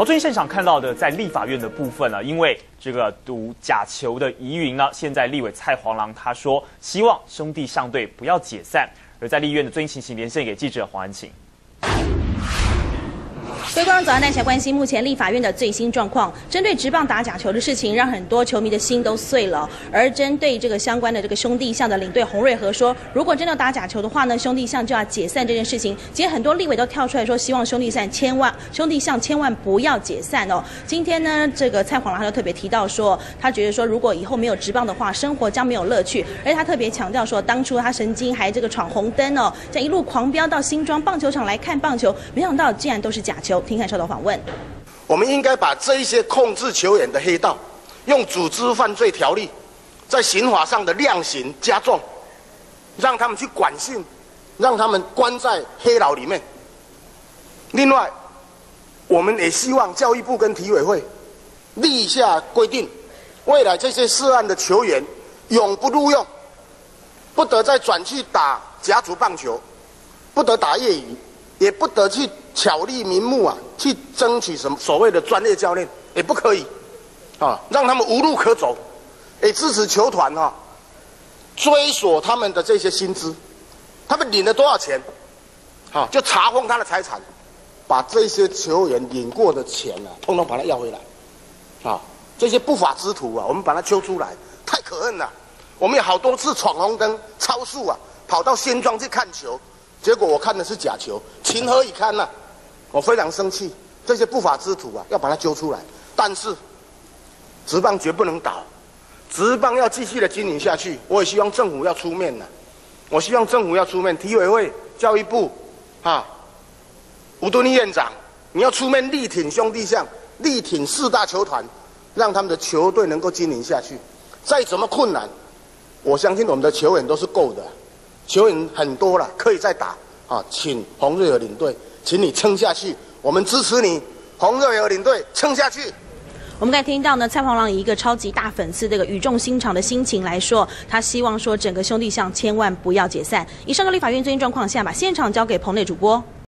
最近现场看到的，在立法院的部分呢，因为这个赌假球的疑云呢，现在立委蔡黄郎他说，希望兄弟象队不要解散。而在立院的最新情形，连线给记者黄安晴。 各位观众早上，带起来关心目前立法院的最新状况。针对职棒打假球的事情，让很多球迷的心都碎了。而针对这个相关的这个兄弟象的领队洪瑞和说，如果真的打假球的话呢，兄弟象就要解散这件事情。今天很多立委都跳出来说，希望兄弟象千万不要解散哦。今天呢，这个蔡黄郎他就特别提到说，他觉得说，如果以后没有职棒的话，生活将没有乐趣。而且他特别强调说，当初他曾经还这个闯红灯哦，这样一路狂飙到新庄棒球场来看棒球，没想到竟然都是假球。听看稍后访问。 我们应该把这一些控制球员的黑道，用组织犯罪条例，在刑法上的量刑加重，让他们去管训，让他们关在黑牢里面。另外，我们也希望教育部跟体委会立下规定，未来这些涉案的球员永不录用，不得再转去打甲组棒球，不得打业余，也不得去巧立名目去争取什么所谓的专业教练，也不可以，让他们无路可走，也支持球团追索他们的这些薪资，他们领了多少钱，就查封他的财产，把这些球员领过的钱通通把它要回来，这些不法之徒我们把它揪出来，太可恨了。我们有好多次闯红灯、超速跑到新庄去看球，结果我看的是假球，情何以堪呐！我非常生气，这些不法之徒要把他揪出来。但是，职棒绝不能倒，职棒要继续的经营下去。我也希望政府要出面我希望政府要出面，体委会、教育部吴敦义院长，你要出面力挺兄弟象，力挺四大球团，让他们的球队能够经营下去。再怎么困难，我相信我们的球员都是够的，球员很多了，可以再打请洪瑞和领队，请你撑下去，我们支持你，洪瑞和领队撑下去。 我们刚才听到呢，蔡黄郎以一个超级大粉丝这个语重心长的心情来说，他希望说整个兄弟象千万不要解散。以上个立法院最新状况，现在把现场交给棚内主播。